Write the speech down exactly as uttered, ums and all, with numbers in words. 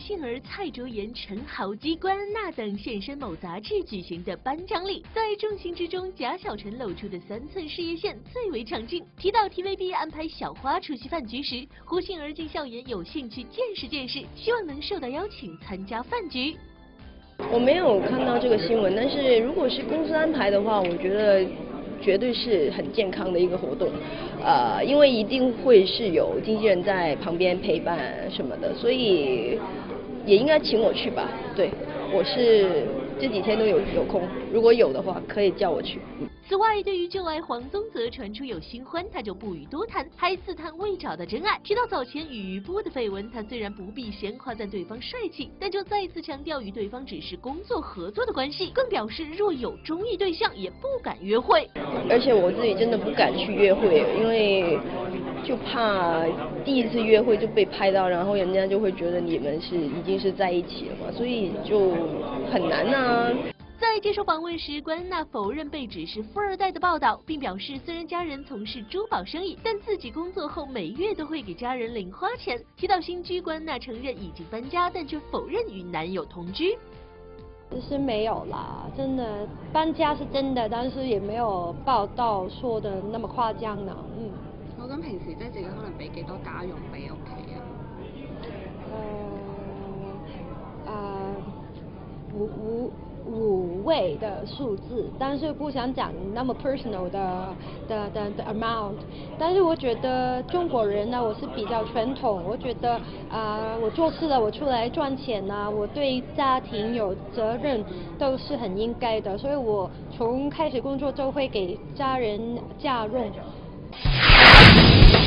杏儿、蔡卓妍、陈豪基、关安娜等现身某杂志举行的颁奖礼。在众星之中，贾小晨露出的三寸事业线最为抢镜。提到 T V B 安排小花出席饭局时，胡杏儿竟笑言有兴趣见识见识，希望能受到邀请参加饭局。 我没有看到这个新闻，但是如果是公司安排的话，我觉得绝对是很健康的一个活动，呃，因为一定会是有经纪人在旁边陪伴什么的，所以也应该请我去吧。对，我是这几天都有有空，如果有的话可以叫我去。 此外，对于旧爱黄宗泽传出有新欢，他就不予多谈，还自叹未找到真爱。提到早前与于波的绯闻，他虽然不避嫌夸赞对方帅气，但就再次强调与对方只是工作合作的关系，更表示若有中意对象也不敢约会。 而且我自己真的不敢去约会，因为就怕第一次约会就被拍到，然后人家就会觉得你们是已经是在一起了嘛，所以就很难啊。 在接受访问时，关安娜否认被指是富二代的报道，并表示虽然家人从事珠宝生意，但自己工作后每月都会给家人零花钱。提到新居，关安娜承认已经搬家，但却否认与男友同居。 其實沒有啦，真的搬家是真的，但是也沒有報道說的那麼誇張呢。嗯。 我諗平時即係自己可能俾幾多家用俾屋企啊？ 呃呃，無無。五位的數字，但是不想講那麼 personal 的的的的 amount。但是我覺得中國人呢，我是比較傳統，我覺得啊、呃，我做事了，我出來賺錢啊，我對家庭有責任，都是很應該的，所以我從開始工作就會給家人家用。